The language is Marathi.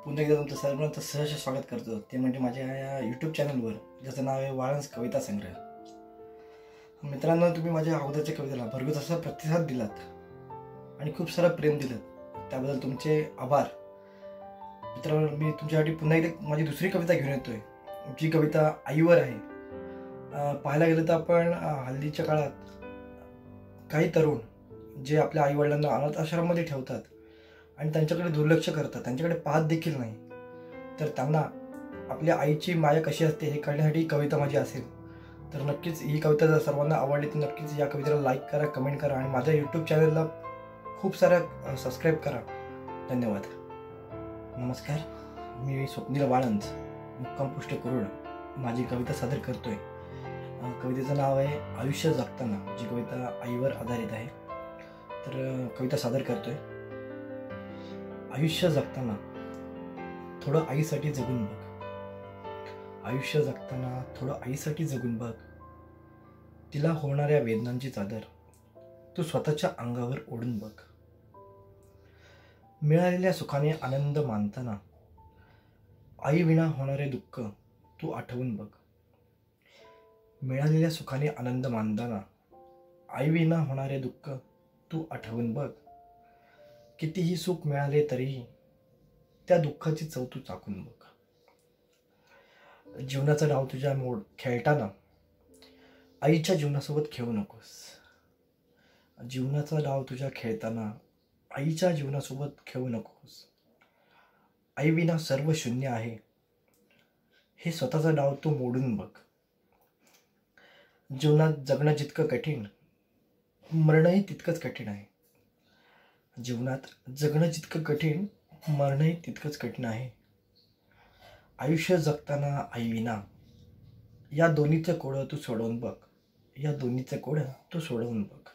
पुन्हा एकदा तुमचं सर्वांचं सहर्ष स्वागत करतो, ते म्हणजे माझ्या या यूट्यूब चॅनलवर, ज्याचं नाव आहे वाळंज कविता संग्रह. मित्रांनो, तुम्ही माझ्या अगोदरच्या कवितेला भरघोस असा प्रतिसाद दिलात आणि खूप सारं प्रेम दिलं, त्याबद्दल तुमचे आभार. मित्रांनो, मी तुमच्यासाठी पुन्हा एकदा माझी दुसरी कविता घेऊन येतोय, जी कविता आईवर आहे. पाहायला गेलं तर आपण हल्लीच्या काळात काही तरुण जे आपल्या आईवडिलांना अनाथ आश्रमामध्ये ठेवतात आणि त्यांच्याकडे दुर्लक्ष करतात, त्यांच्याकडे पाहत देखील नाही, तर त्यांना आपल्या आईची माया कशी असते हे कळण्यासाठी ही कविता माझी असेल. तर नक्कीच ही कविता जर सर्वांना आवडली तर नक्कीच या कवितेला लाईक करा, कमेंट करा आणि माझ्या यूट्यूब चॅनलला खूप साऱ्या सबस्क्राईब करा. धन्यवाद. नमस्कार, मी स्वप्नील वाळंज, मुक्काम पोस्ट कुरुड, माझी कविता सादर करतोय. कवितेचं नाव आहे आयुष्य जगताना, जी कविता आईवर आधारित आहे. तर कविता सादर करतोय. आयुष्य जगताना थोडं आईसाठी जगून बघ. आयुष्य जगताना थोडं आईसाठी जगून बघ. तिला होणाऱ्या वेदनांची चादर तू स्वतःच्या अंगावर ओढून बघ. मिळालेल्या सुखाने आनंद मानताना आई विना होणारे दुःख तू आठवून बघ. मिळालेल्या सुखाने आनंद मानताना आई विना होणारे दुःख तू आठवून बघ. कितीही सुख मिळाले तरीही त्या दुःखाची चव तू चाखून बघ. जीवनाचा डाव तुझ्या मोड खेळताना आईच्या जीवनासोबत खेळू नकोस. जीवनाचा डाव तुझ्या खेळताना आईच्या जीवनासोबत खेळू नकोस. आई विना सर्व शून्य आहे हे स्वतःचा डाव तू मोडून बघ. जीवनात जगणं जितकं कठीण, मरणही तितकंच कठीण आहे. जीवनात जगणं जितकं कठीण, मरणही तितकंच कठीण आहे. आयुष्य जगताना आई विना या दोन्हीचं कोडं तू सोडवून बघ. या दोन्हीचं कोडं तू सोडवून बघ.